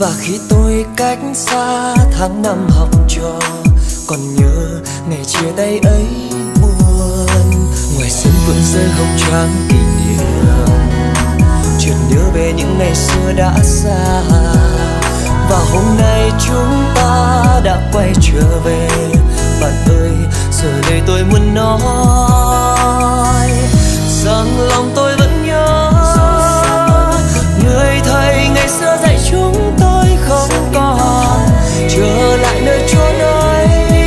Và khi tôi cách xa tháng năm học trò, còn nhớ ngày chia tay ấy buồn. Ngoài sân vườn rơi hồng trắng kỷ niệm, chợt nhớ về những ngày xưa đã xa. Và hôm nay chúng ta đã quay trở về. Bạn ơi, giờ đây tôi muốn nói rằng lòng tôi vẫn nhớ người thầy ngày xưa dạy chúng tôi không còn trở lại nơi chốn ấy.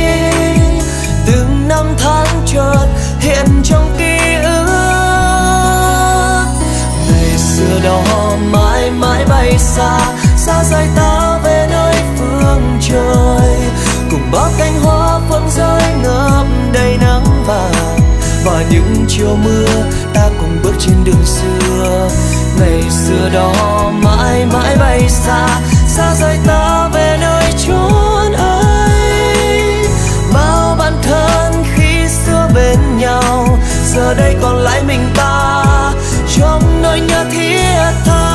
Từng năm tháng chợt hiện trong ký ức. Ngày xưa đó mãi mãi bay xa, xa rời ta về nơi phương trời. Cùng bao cánh hoa phượng rơi ngập đầy nắng vàng. Và những chiều mưa ta cùng bước trên đường xưa. Ngày xưa đó mãi mãi bay xa, xa rời ta về nơi chốn ấy. Bao bạn thân khi xưa bên nhau, giờ đây còn lại mình ta trong nỗi nhớ thiết tha.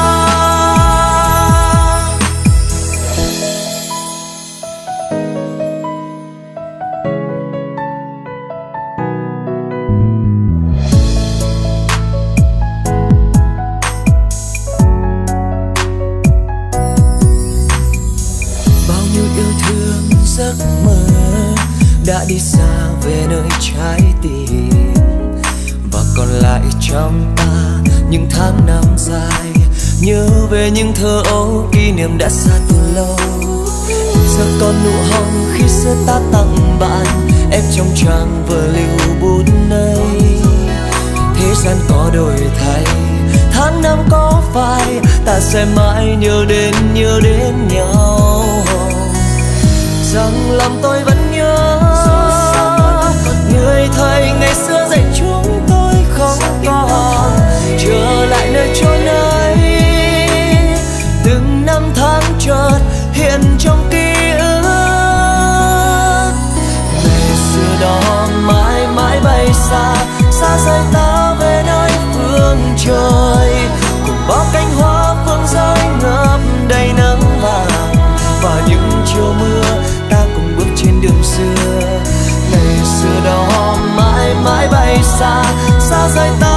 Giấc mơ đã đi xa về nơi trái tim, và còn lại trong ta những tháng năm dài. Nhớ về những thơ ấu, kỷ niệm đã xa từ lâu. Giờ còn nụ hồng khi xưa ta tặng bạn, ép trong trang vở lưu bút này. Thế gian có đổi thay, tháng năm có phai, ta sẽ mãi nhớ đến nhau. Rằng lòng tôi vẫn nhớ người thầy ngày xưa dạy chúng tôi không còn trở lại nơi chốn ấy. Từng năm tháng chợt hiện trong ký ức. Ngày xưa đó mãi mãi bay xa, xa rời ta về nơi phương trời. Cùng bao cánh hoa phương rơi ngập đầy nắng vàng. Và những chiều mưa ta cùng bước trên đường xưa. Ngày xưa đó mãi mãi bay xa, xa rời ta